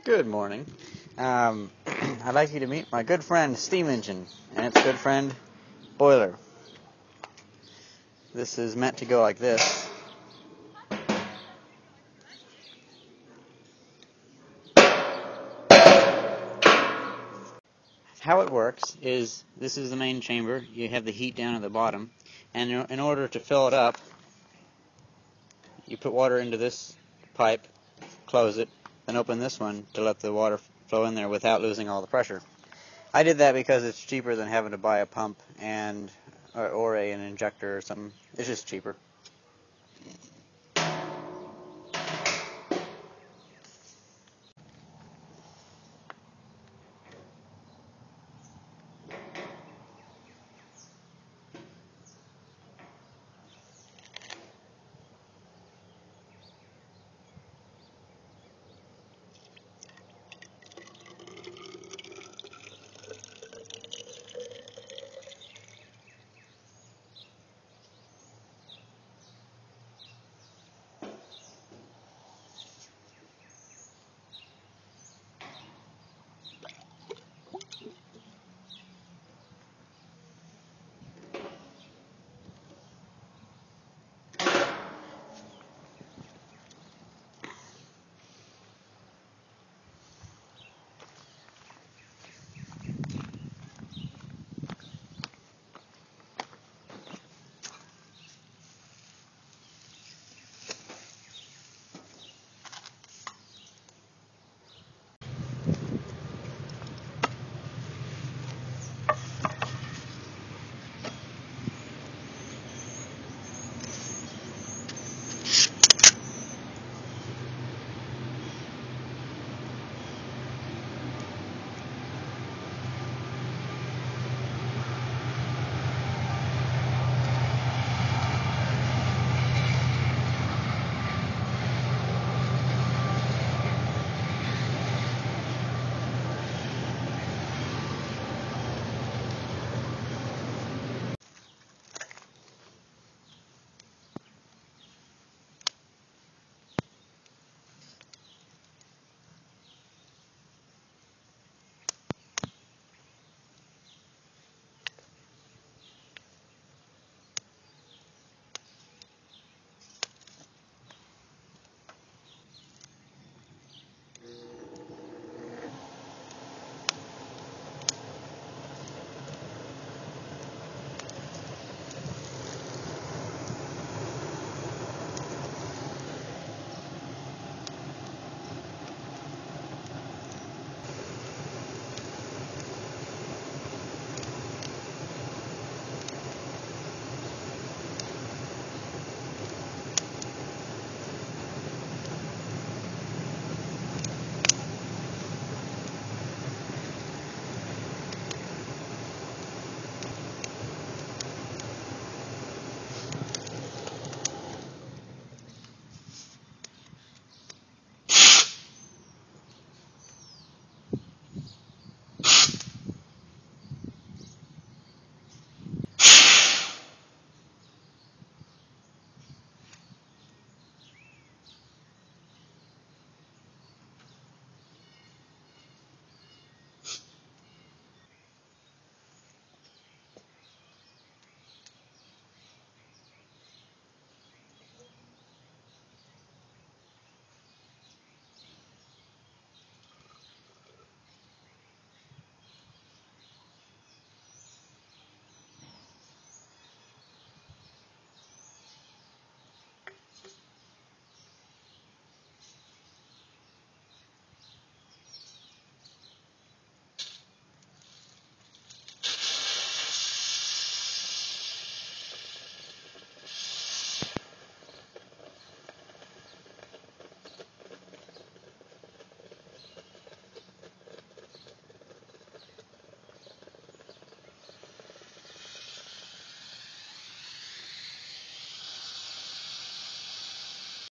Good morning. I'd like you to meet my good friend Steam Engine and its good friend Boiler. This is meant to go like this. How it works is this is the main chamber. You have the heat down at the bottom, and in order to fill it up, you put water into this pipe, close it, then open this one to let the water flow in there without losing all the pressure. I did that because it's cheaper than having to buy a pump and or an injector or something. It's just cheaper.